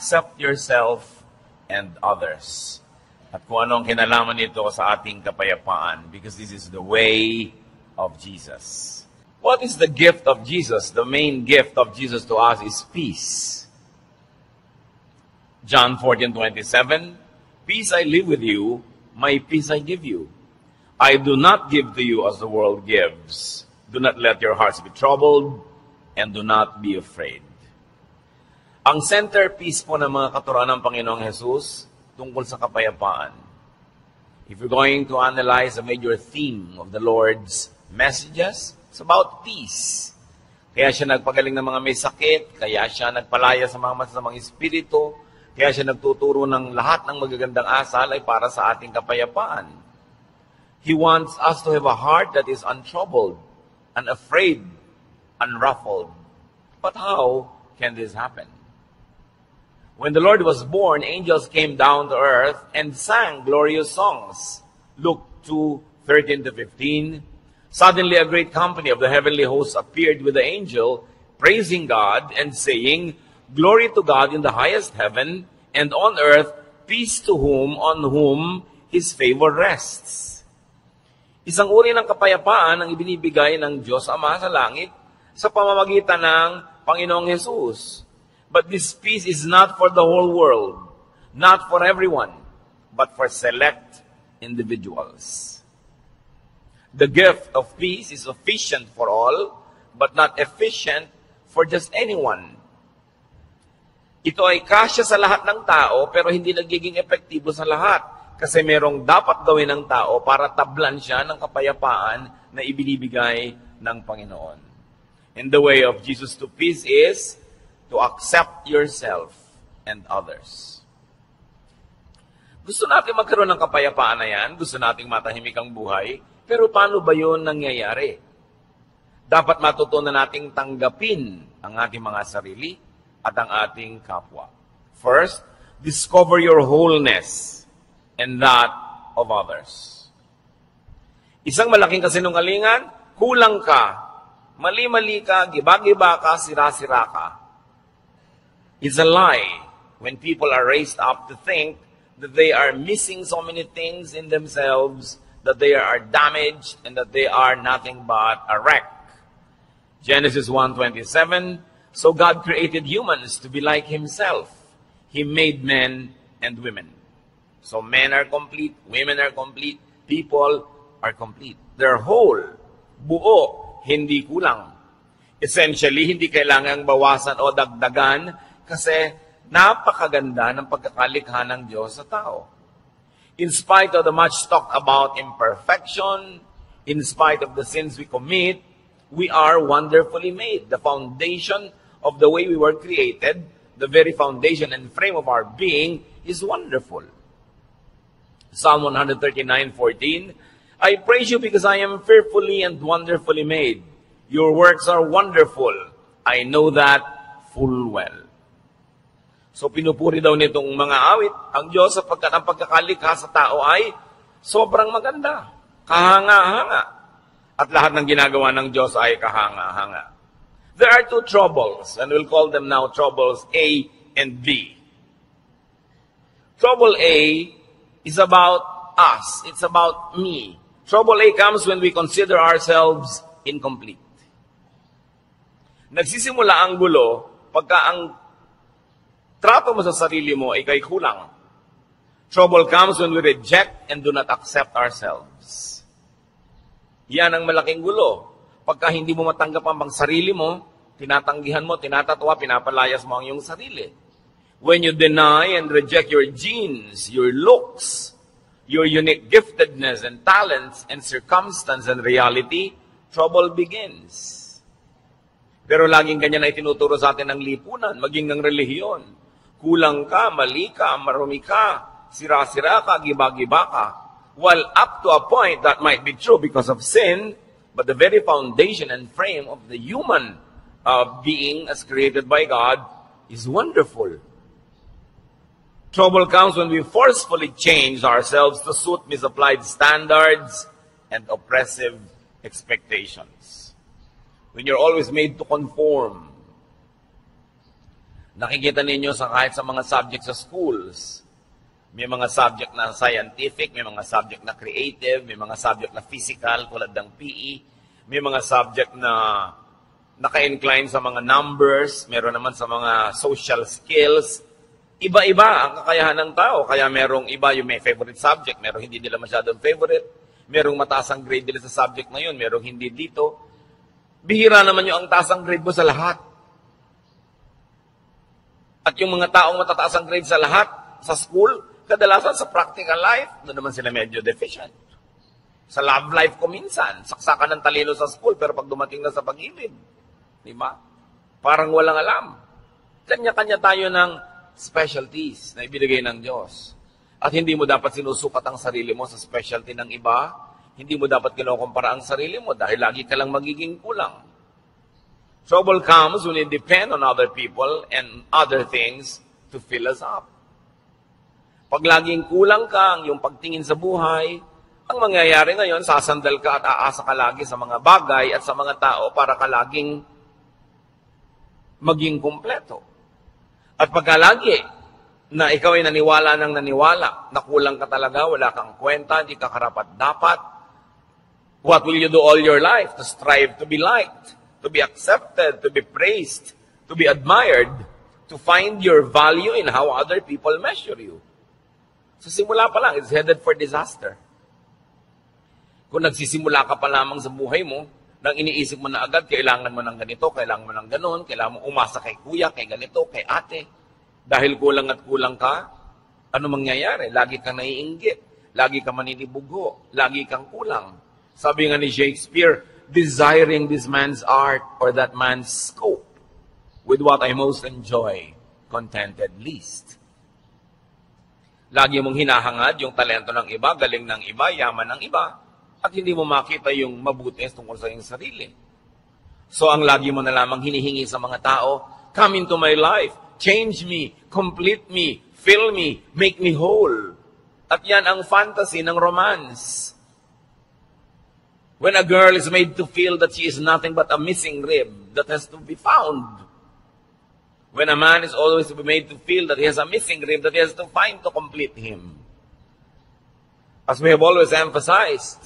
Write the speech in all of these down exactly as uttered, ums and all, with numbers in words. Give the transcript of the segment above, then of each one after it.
accept yourself and others. At kung anong kinalaman nito sa ating kapayapaan, because this is the way of Jesus. What is the gift of Jesus? The main gift of Jesus to us is peace. John fourteen twenty-seven, peace I leave with you, my peace I give you. I do not give to you as the world gives. Do not let your hearts be troubled, and do not be afraid. Ang centerpiece po ng mga katuruan ng Panginoong Jesus tungkol sa kapayapaan. If you're going to analyze a major theme of the Lord's messages, it's about peace. Kaya siya nagpagaling ng mga may sakit, kaya siya nagpalaya sa mga masasamang espiritu, kaya siya nagtuturo ng lahat ng magagandang asal ay para sa ating kapayapaan. He wants us to have a heart that is untroubled, unafraid, unruffled. But how can this happen? When the Lord was born, angels came down to earth and sang glorious songs. Luke two thirteen to fifteen. Suddenly a great company of the heavenly hosts appeared with the angel, praising God and saying, Glory to God in the highest heaven, and on earth peace to whom on whom His favor rests. Isang uri ng kapayapaan ang ibinibigay ng Diyos Ama sa langit sa pamamagitan ng Panginoong Jesus. But this peace is not for the whole world, not for everyone, but for select individuals. The gift of peace is sufficient for all, but not efficient for just anyone. Ito ay kasya sa lahat ng tao, pero hindi nagiging epektibo sa lahat. Kasi merong dapat gawin ng tao para tablan siya ng kapayapaan na ibinibigay ng Panginoon. And the way of Jesus to peace is to accept yourself and others. Gusto natin magkaroon ng kapayapaan na yan, gusto nating matahimik ang buhay, pero paano ba yun nangyayari? Dapat matutunan nating tanggapin ang ating mga sarili at ang ating kapwa. First, discover your wholeness and that of others. Isang malaking kasinungalingan, kulang ka, mali-mali ka, giba-giba ka, sira-sira ka. It's a lie when people are raised up to think that they are missing so many things in themselves, that they are damaged, and that they are nothing but a wreck. Genesis one twenty-seven, so God created humans to be like Himself. He made men and women. So men are complete, women are complete, people are complete. They're whole, buo, hindi kulang. Essentially, hindi kailangang bawasan o dagdagan kasi napakaganda ng pagkakalikha ng Diyos sa tao. In spite of the much talked about imperfection, in spite of the sins we commit, we are wonderfully made. The foundation of the way we were created, the very foundation and frame of our being is wonderful. Psalm one thirty-nine fourteen, I praise you because I am fearfully and wonderfully made. Your works are wonderful. I know that full well. So pinupuri daw nitong mga awit ang Diyos sapagkat ang pagkakalikha sa tao ay sobrang maganda, kahanga-hanga. At lahat ng ginagawa ng Diyos ay kahanga-hanga. There are two troubles, and we'll call them now troubles A and B. Trouble A is about us. It's about me. Trouble A comes when we consider ourselves incomplete. Nagsisimula ang gulo pagka ang trato mo sa sarili mo ay kay kulang. Trouble comes when we reject and do not accept ourselves. Yan ang malaking gulo. Pagka hindi mo matanggap ang sarili mo, tinatanggihan mo, tinatatwa, pinapalayas mo ang iyong sarili. When you deny and reject your genes, your looks, your unique giftedness and talents and circumstance and reality, trouble begins. Pero laging ganyan ay tinuturo sa atin ng lipunan, maging ng relihiyon. Kulang ka, mali ka, marumi ka, sira-sira ka, giba-giba ka. Well, up to a point, that might be true because of sin, but the very foundation and frame of the human uh, being as created by God is wonderful. Trouble comes when we forcefully change ourselves to suit misapplied standards and oppressive expectations. When you're always made to conform. Nakikita ninyo sa kahit sa mga subject sa schools, may mga subject na scientific, may mga subject na creative, may mga subject na physical, tulad ng P E, may mga subject na naka-incline sa mga numbers, meron naman sa mga social skills. Iba-iba ang kakayahan ng tao, kaya merong iba yung may favorite subject, merong hindi nila masyadong favorite, merong mataas ang grade nila sa subject na yun, merong hindi dito. Bihira naman yung ang taas ang grade mo sa lahat. At yung mga taong matataas ang grade sa lahat, sa school, kadalasan sa practical life, doon naman sila medyo deficient. Sa love life ko minsan, saksakan ng talino sa school, pero pag dumating na sa pag-ibig, di ba? Parang walang alam. Kanya-kanya tayo ng specialties na ibinigay ng Diyos. At hindi mo dapat sinusukat ang sarili mo sa specialty ng iba. Hindi mo dapat kinukumpara ang sarili mo dahil lagi ka lang magiging kulang. Trouble comes when we depend on other people and other things to fill us up. Pag laging kulang ka ang yung pagtingin sa buhay, ang mangyayari ngayon, sasandal ka at aasa ka lagi sa mga bagay at sa mga tao para ka laging maging kumpleto. At pagka lagi na ikaw ay naniwala ng naniwala, na kulang ka talaga, wala kang kwenta, hindi ka karapat-dapat, what will you do all your life? To strive to be liked, to be accepted, to be praised, to be admired, to find your value in how other people measure you. So simula pa lang, it's headed for disaster. Kung nagsisimula ka pa lamang sa buhay mo, nang iniisip mo na agad, kailangan mo ng ganito, kailangan mo ng ganon, kailangan mo umasa kay kuya, kay ganito, kay ate. Dahil kulang at kulang ka, ano mangyayari? Lagi kang naiinggit, lagi kang maninibugo, lagi kang kulang. Sabi nga ni Shakespeare, desiring this man's art or that man's scope, with what I most enjoy, contented least. Lagi mong hinahangad yung talento ng iba, galing ng iba, yaman ng iba, at hindi mo makita yung mabuti tungkol sa iyong sarili. So ang lagi mo na lamang hinihingi sa mga tao, come into my life, change me, complete me, fill me, make me whole. At yan ang fantasy ng romance. When a girl is made to feel that she is nothing but a missing rib that has to be found. When a man is always to be made to feel that he has a missing rib that he has to find to complete him. As we have always emphasized,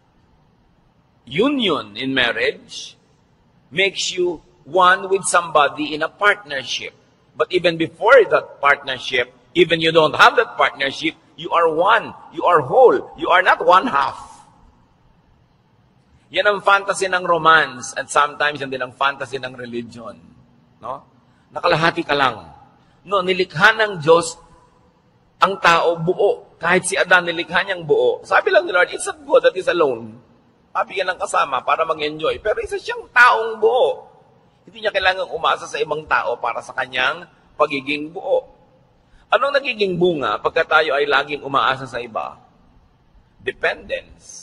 union in marriage makes you one with somebody in a partnership. But even before that partnership, even you don't have that partnership, you are one, you are whole, you are not one half. Yan ang fantasy ng romance at sometimes yan din ang fantasy ng religion. No? Nakalahati ka lang. No, nilikha ng Diyos ang tao buo. Kahit si Adan nilikha niyang buo. Sabi lang ni Lord, it's not good that he's alone. Sabi yan ng kasama para mag-enjoy. Pero isa siyang taong buo. Hindi niya kailangang umasa sa ibang tao para sa kanyang pagiging buo. Anong nagiging bunga pagka tayo ay laging umaasa sa iba? Dependence.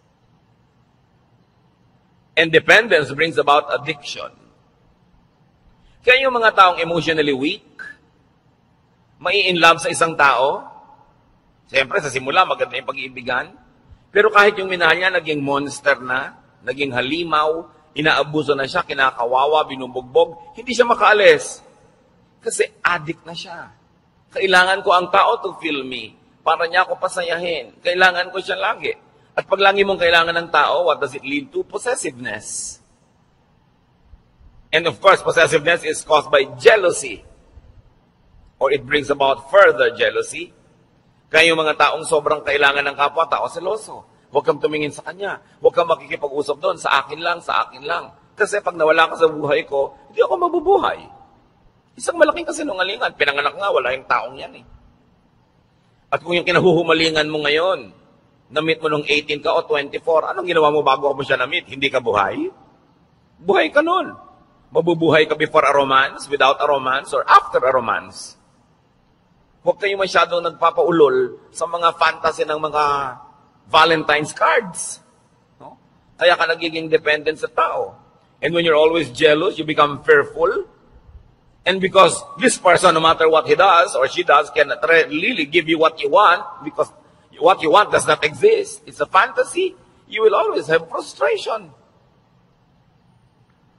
And dependence brings about addiction. Kaya yung mga taong emotionally weak, mai-in-love sa isang tao, siyempre sa simula maganda yung pag-iibigan, pero kahit yung minahal niya naging monster na, naging halimaw, inaabuso na siya, kinakawawa, binubugbog, hindi siya makaalis. Kasi addict na siya. Kailangan ko ang tao to feel me, para niya ako pasayahin. Kailangan ko siya lagi. At pag lagi mong kailangan ng tao, what does it lead to? Possessiveness. And of course, possessiveness is caused by jealousy. Or it brings about further jealousy. Kaya yung mga taong sobrang kailangan ng kapwa, tao seloso. Huwag kang tumingin sa kanya. Huwag kang makikipag-usap doon. Sa akin lang, sa akin lang. Kasi pag nawala ka sa buhay ko, hindi ako mabubuhay. Isang malaking kasinungalingan. Pinanganak nga, wala yung taong yan eh. At kung yung kinahuhumalingan mo ngayon, na-meet mo nung eighteen ka o twenty-four, anong ginawa mo bago mo siya na-meet? Hindi ka buhay? Buhay ka nun. Mabubuhay ka before a romance, without a romance, or after a romance. Huwag kayo masyadong nagpapaulol sa mga fantasy ng mga Valentine's cards. No? Kaya ka nagiging dependent sa tao. And when you're always jealous, you become fearful. And because this person, no matter what he does or she does, cannot really give you what you want, because what you want does not exist. It's a fantasy. You will always have frustration.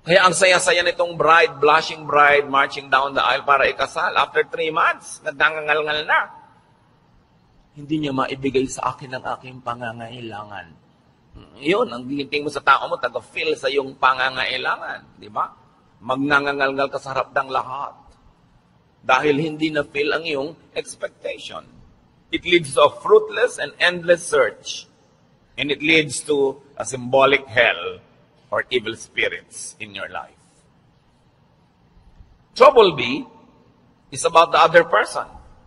Kaya ang saya-saya nitong bride, blushing bride, marching down the aisle para ikasal. After three months, nagdangangal-ngal na. Hindi niya maibigay sa akin ang aking pangangailangan. Yun, ang ginting mo sa tao mo, taga-fill sa iyong pangangailangan. Di ba? Magnangangal-ngal ka sa harap ng lahat. Dahil hindi na-fill ang iyong expectation. It leads to a fruitless and endless search. And it leads to a symbolic hell or evil spirits in your life. Trouble B is about the other person.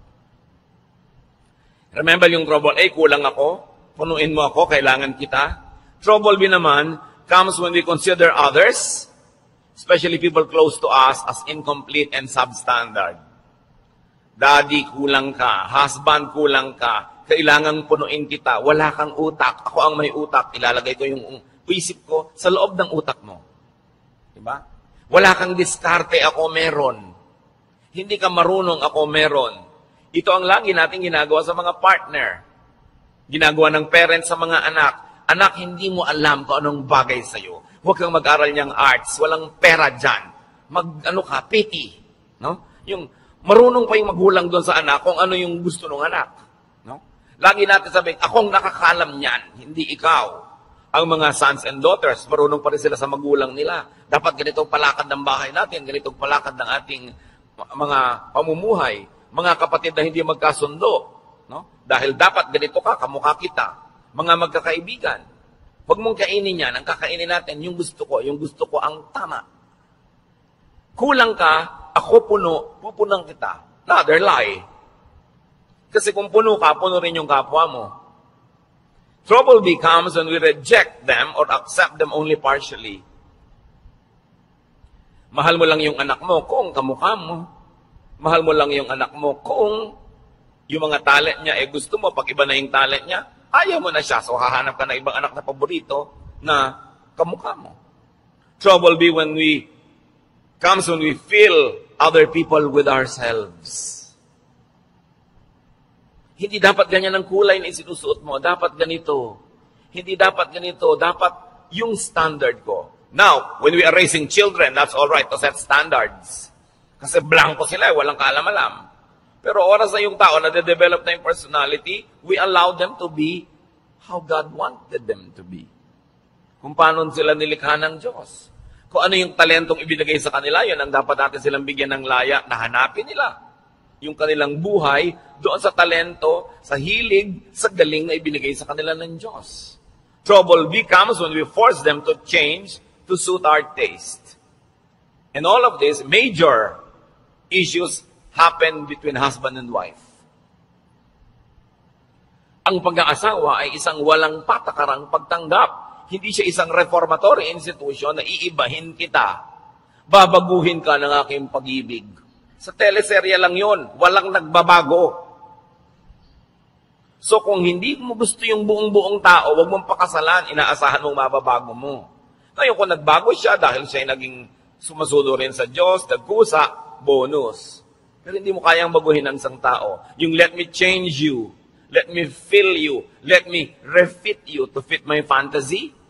Remember yung trouble A, kulang ako, punuin mo ako, kailangan kita. Trouble B naman comes when we consider others, especially people close to us, as incomplete and substandard. Daddy, kulang ka. Husband, kulang ka. Kailangan punuin kita. Wala kang utak. Ako ang may utak. Ilalagay ko yung isip ko sa loob ng utak mo. Diba? Wala kang diskarte. Ako meron. Hindi ka marunong. Ako meron. Ito ang lagi natin ginagawa sa mga partner. Ginagawa ng parents sa mga anak. Anak, hindi mo alam kung anong bagay sa'yo. Huwag kang mag-aral niyang arts. Walang pera dyan. Mag, ano ka, pity. No? Yung, marunong pa yung magulang doon sa anak kung ano yung gusto ng anak. No? Lagi natin sabihin, akong nakakalam niyan, hindi ikaw. Ang mga sons and daughters, marunong pa rin sila sa magulang nila. Dapat ganitong palakad ng bahay natin, ganitong palakad ng ating mga pamumuhay. Mga kapatid na hindi magkasundo. No? Dahil dapat ganito ka, kamukha kita. Mga magkakaibigan. Huwag mong kainin yan. Ang kakainin natin, yung gusto ko, yung gusto ko ang tama. Kulang ka, ako puno, pupunang kita. Another lie. Kasi kung puno ka, puno rin yung kapwa mo. Trouble becomes when we reject them or accept them only partially. Mahal mo lang yung anak mo kung kamukha mo. Mahal mo lang yung anak mo kung yung mga talent niya, eh gusto mo, pag iba na yung talent niya, ayaw mo na siya. So hahanap ka na ibang anak na paborito na kamukha mo. Trouble be when we comes when we fill other people with ourselves. Hindi dapat ganyan ang kulay na isinusuot mo. Dapat ganito. Hindi dapat ganito. Dapat yung standard ko. Now, when we are raising children, that's all right to set standards. Kasi blanco sila, walang kaalam-alam. Pero oras na yung tao na de-develop na yung personality, we allow them to be how God wanted them to be. Kung paano sila nilikha ng Diyos. Kung ano yung talentong ibinigay sa kanila, yun ang dapat natin silang bigyan ng laya na hanapin nila. Yung kanilang buhay, doon sa talento, sa hilig, sa galing na ibinigay sa kanila ng Diyos. Trouble becomes when we force them to change to suit our taste. And all of this, major issues happen between husband and wife. Ang pag-aasawa ay isang walang patakarang pagtanggap. Hindi siya isang reformatory institution na iibahin kita. Babaguhin ka ng aking pag-ibig. Sa teleserye lang yon, walang nagbabago. So kung hindi mo gusto yung buong-buong tao, wag mong pakasalan, inaasahan mong mababago mo. Ngayon kung nagbago siya dahil siya ay naging sumasudo rin sa Diyos, nagkusa, bonus. Pero hindi mo kayang baguhin ang isang tao. Yung let me change you, let me fill you, let me refit you to fit my fantasy,